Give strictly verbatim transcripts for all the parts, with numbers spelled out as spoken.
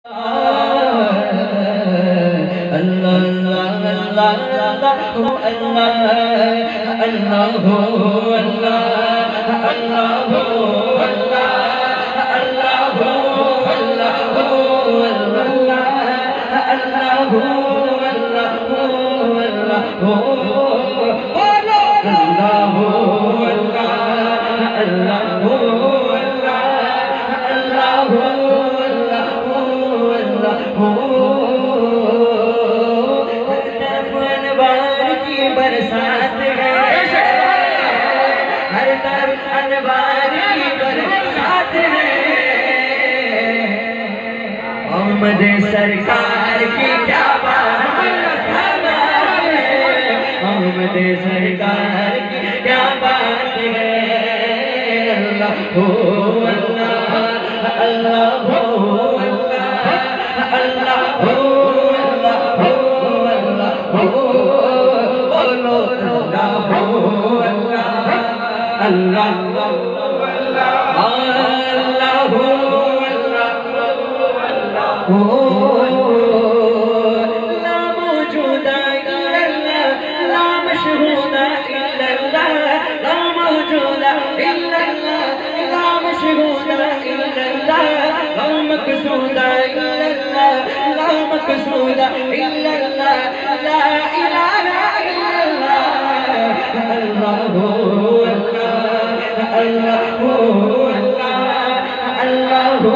मोहम्मद सरकार की क्या बात है, मोहम्मद सरकार की क्या बात है। अल्लाह हो अल्लाह, अल्लाह हो अल्लाह, अल्लाह हो अल्लाह हो अल्लाह हो, बोलो अल्लाह हो अल्लाह, अल्लाह हो ला मौजूदा इल्लल्लाह, ला मशहूदा इल्लल्लाह, ला मौजूदा इल्लल्लाह, ला मशहूदा इल्लल्लाह, ला मक़सूदा इल्लल्लाह, ला मक़सूदा इल्लल्लाह, ला इलाहा इल्लल्लाह। अल्लाह हो अल्लाह, अल्लाह हो अल्लाह, अल्लाह हो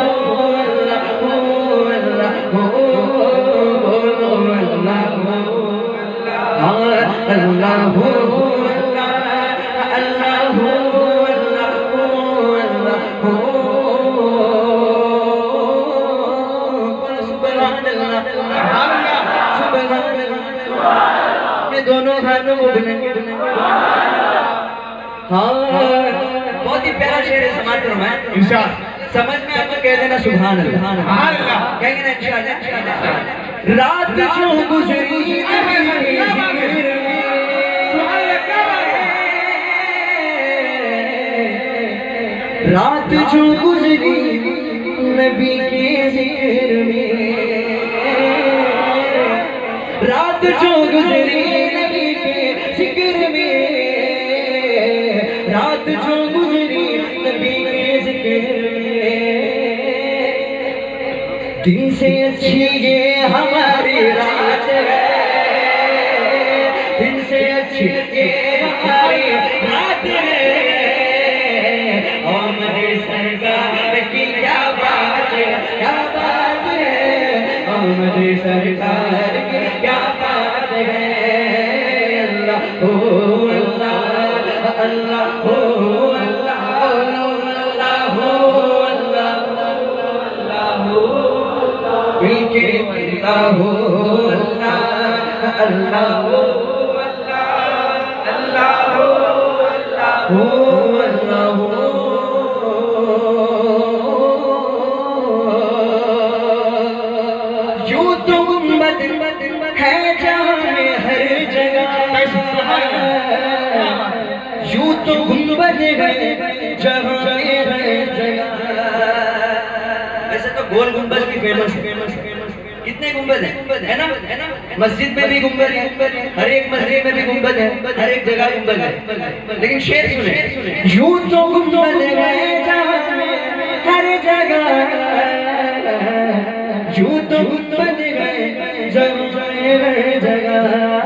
अल्लाह हो अल्लाह, अल्लाह हो अल्लाह हो अल्लाह हो, सुभान अल्लाह सुभान अल्लाह। ये दोनों हाथों को बुलंद हाँ, बहुत ही प्यारा शेर है, समाज में इंशाअल्लाह समझ में आपको कह देना सुभान अल्लाह, कहेंगे ना इंशाअल्लाह। रात जो गुजरी रात जो गुजरी नबी के जिक्र में, रात जो गुजरी नबी के जिक्र में, रात जो गुजरी नबी के जिक्र में, दिन से अच्छी ये हमारी रात है, दिन से अच्छी ये हमारी रात है। सरकार की क्या बात है, क्या बात है, मोहम्मद सरकार की क्या बात है। अल्लाह हो अल्लाह, अल्लाह हो अल्लाह, अल्लाह हो अल्लाह, अल्लाह हो मिलके अल्लाह हो अल्लाह, अल्लाह हो अल्लाह, अल्लाह हो अल्लाह हो अल्लाह हो। यूं तो गुंबद है जहां में हर जगह, यूं तो गुंबद है जहां में हर जगह। वैसे तो गोल गुंबद की फेमस फेमस कितने गुंबद है, है ना, है ना। मस्जिद में भी गुंबद है, हर एक मस्जिद में भी गुंबद है, हर एक जगह गुंबद है। लेकिन शेर सुने, यूं तो गुंबद है जहां में हर जगह, यूं तो गुंबद है जहां में हर जगह।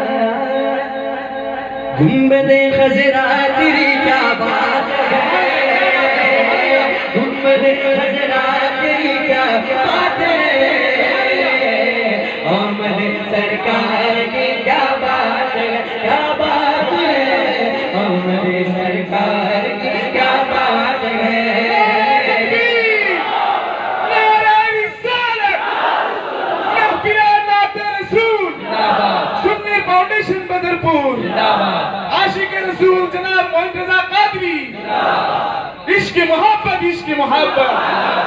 गुंबदे खजरा तेरी क्या बात है, गुंबदे खजरा तेरी क्या बात है, मोहम्मद सरकार की क्या बात है, क्या बात है, मोहम्मद सरकार की क्या बात है। सुन्नी फाउंडेशन बदरपुर, आशिक रसूल जनाब मोहम्मद रजा कादरी, इश्क मोहब्बत, इश्क मोहब्बत।